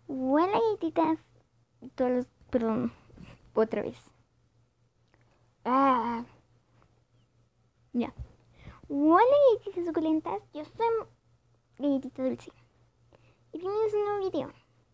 Hola galletitas. Perdón, otra vez. Ya. Hola galletitas suculentas. Yo soy Galletita Dulce. Y bienvenidos a un nuevo video.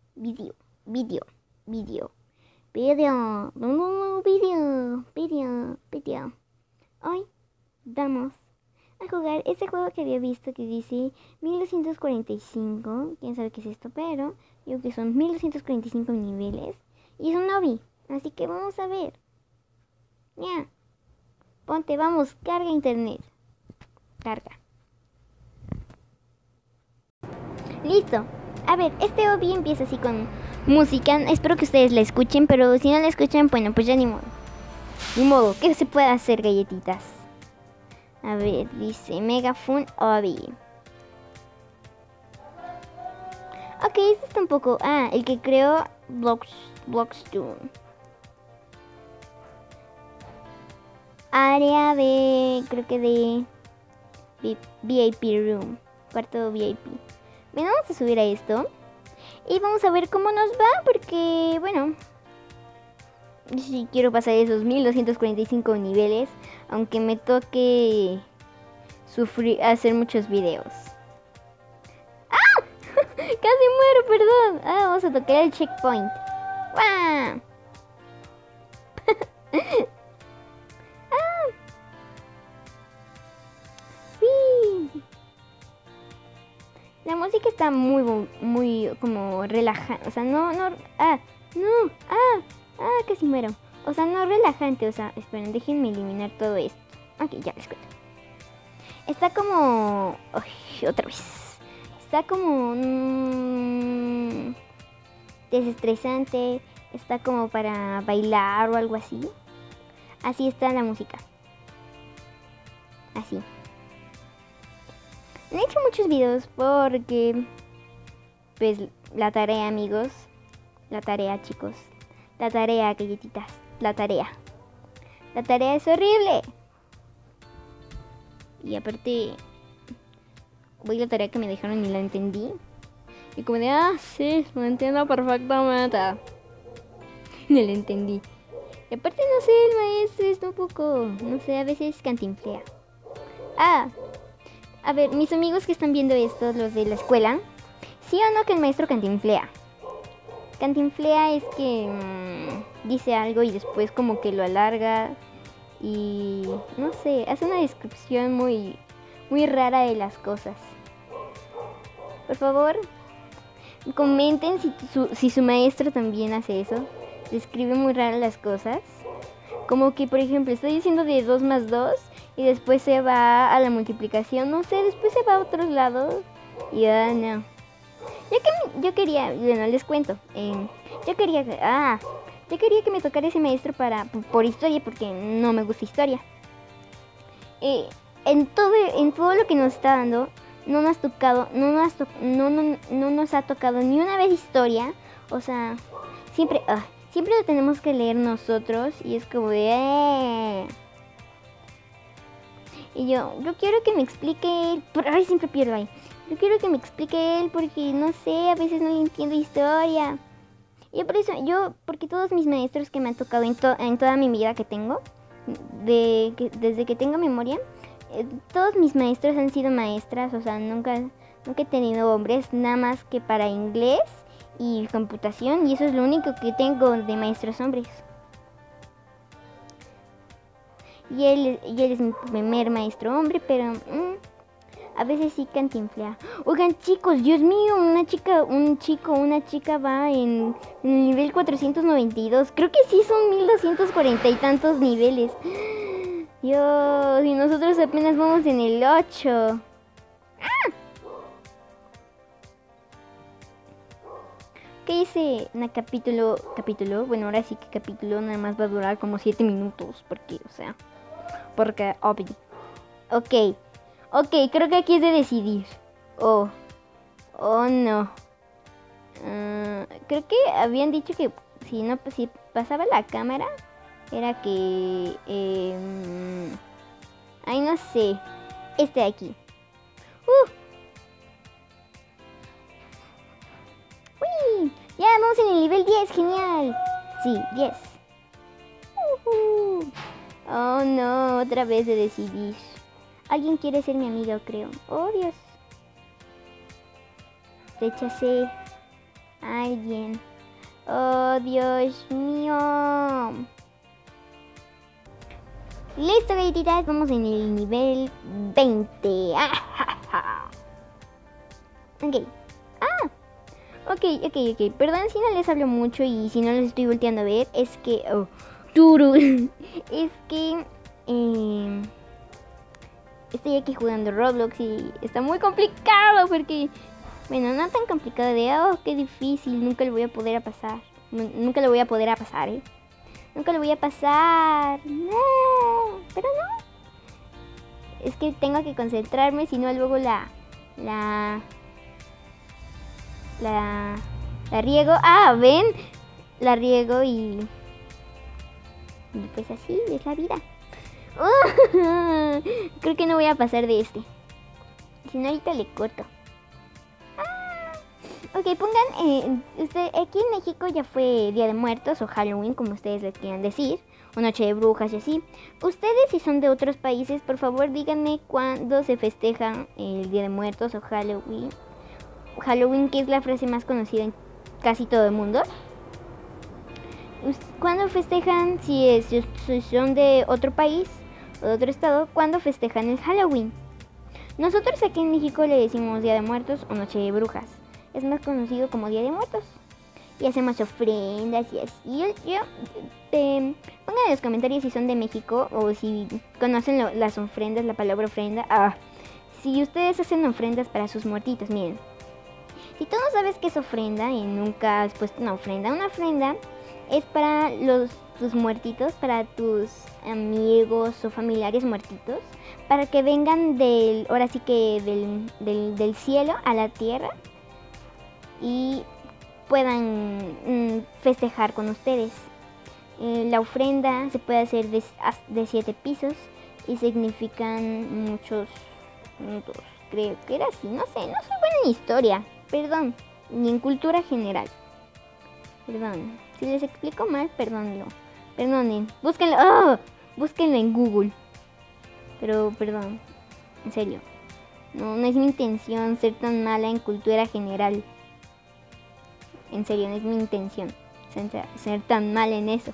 Video. Hoy vamos a jugar este juego que había visto que dice 1245. Quién sabe qué es esto, pero digo que son 1245 niveles. Y es un hobby, así que vamos a ver. Ya. Ponte, vamos, carga internet. Carga. Listo. A ver, este hobby empieza así con música. Espero que ustedes la escuchen, pero si no la escuchan, bueno, pues ya ni modo. Ni modo, ¿qué se puede hacer, galletitas? A ver, dice Mega Fun Hobby. Ok, este está un poco... el que creó Blockstone. Área de... creo que de... VIP Room. Cuarto VIP. Bueno, vamos a subir a esto. Y vamos a ver cómo nos va, porque, bueno... si quiero pasar esos 1245 niveles, aunque me toque hacer muchos videos. ¡Ah! Casi muero, perdón. Vamos a tocar el checkpoint. ¡Wow! La música está muy como relajante. O sea, casi muero. O sea, no relajante. O sea, esperen, déjenme eliminar todo esto. Ok, ya les cuento. Está como... Uy, otra vez. Está como... desestresante. Está como para bailar o algo así. Así está la música. Así. He hecho muchos videos porque... pues la tarea, amigos. La tarea, chicos. La tarea, galletitas. La tarea. La tarea es horrible. Y aparte... voy a la tarea que me dejaron y la entendí. Y como de, sí, lo entiendo perfectamente. No la entendí. Y aparte, no sé, el maestro es un poco... no sé, a veces cantinflea. A ver, mis amigos que están viendo esto, los de la escuela, ¿sí o no que el maestro cantinflea? Cantinflea es que dice algo y después como que lo alarga y no sé, hace una descripción muy rara de las cosas. Por favor, comenten si su maestro también hace eso. Describe muy raras las cosas. Como que, por ejemplo, estoy diciendo de 2 más 2 y después se va a la multiplicación. No sé, después se va a otros lados. Y no. Yo quería, bueno, les cuento. Yo quería que me tocara ese maestro por historia, porque no me gusta historia. En todo lo que nos está dando, no nos ha tocado ni una vez historia. O sea, siempre lo tenemos que leer nosotros y es como de... Y yo quiero que me explique él. Ay, siempre pierdo ahí. Yo quiero que me explique él porque no sé, a veces no le entiendo historia. Y por eso, porque todos mis maestros que me han tocado en toda mi vida que tengo, desde que tengo memoria, todos mis maestros han sido maestras, o sea, nunca he tenido hombres, nada más que para inglés y computación, y eso es lo único que tengo de maestros hombres. Y él es mi primer maestro hombre, pero a veces sí cantinflea. Oigan, chicos, Dios mío, una chica va en el nivel 492. Creo que sí son 1240 y tantos niveles. Dios, y nosotros apenas vamos en el 8. ¿Qué hice en el capítulo? Bueno, ahora sí que capítulo nada más va a durar como 7 minutos. Porque, o sea... porque, obvio. Ok, creo que aquí es de decidir. Oh, no. Creo que habían dicho que si pasaba la cámara, era que... ay, no sé. Este de aquí. ¡Uy! Ya, genial. Sí, 10. Oh no, otra vez de decidir. Alguien quiere ser mi amigo, creo. Oh Dios. Rechacé a alguien. Oh Dios mío. Listo, galletitas, vamos en el nivel 20. Ok. Ok. Perdón si no les hablo mucho y si no les estoy volteando a ver. Es que... Oh, Turu. Es que... estoy aquí jugando Roblox y está muy complicado porque... Bueno, no tan complicado de... Oh, qué difícil. Nunca lo voy a poder pasar. Nunca lo voy a poder pasar, ¿eh? Nunca lo voy a pasar. No. Pero no. Es que tengo que concentrarme, si no luego la riego. Ah, ven. La riego y pues así es la vida. Creo que no voy a pasar de este. Si no, ahorita le corto. Ok, pongan, aquí en México ya fue Día de Muertos o Halloween, como ustedes le quieran decir, o Noche de Brujas y así. Ustedes, si son de otros países, por favor díganme cuándo se festeja el Día de Muertos o Halloween. Halloween, que es la frase más conocida en casi todo el mundo. ¿Cuándo festejan, si son de otro país o de otro estado, cuándo festejan el Halloween? Nosotros aquí en México le decimos Día de Muertos o Noche de Brujas. Es más conocido como Día de Muertos. Y hacemos ofrendas y así. Pongan en los comentarios si son de México o si conocen las ofrendas, la palabra ofrenda. Si ustedes hacen ofrendas para sus muertitos, miren. Si tú no sabes qué es ofrenda y nunca has puesto una ofrenda es para tus muertitos, para tus amigos o familiares muertitos, para que vengan ahora sí que del cielo a la tierra y puedan festejar con ustedes. La ofrenda se puede hacer de 7 pisos y significan muchos puntos. Creo que era así, no sé, no soy buena en historia, perdón, ni en cultura general. Perdón, si les explico mal, perdonen, búsquenlo en Google. Pero perdón, en serio, no es mi intención ser tan mala en cultura general. En serio, no es mi intención ser tan mal en eso.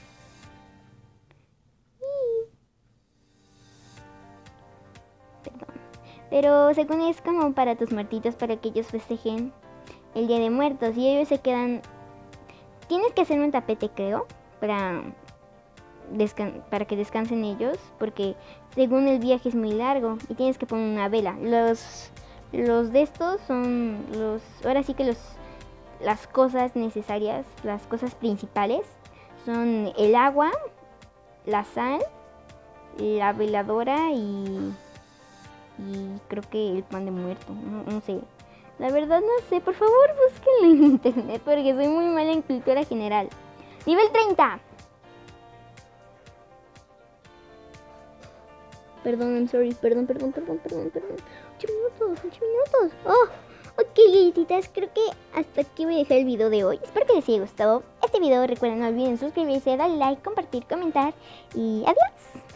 Perdón. Pero según es como para tus muertitos, para que ellos festejen el Día de Muertos. Y ellos se quedan... Tienes que hacer un tapete, creo, para que descansen ellos. Porque según el viaje es muy largo y tienes que poner una vela. Los de estos son ahora sí que las cosas necesarias, las cosas principales son el agua, la sal, la veladora y creo que el pan de muerto, no sé. La verdad no sé, por favor búsquenlo en internet porque soy muy mala en cultura general. Nivel 30. Perdón, I'm sorry, perdón. 8 minutos. Ok, galletitas, creo que hasta aquí voy a dejar el video de hoy. Espero que les haya gustado este video. Recuerden, no olviden suscribirse, darle like, compartir, comentar y adiós.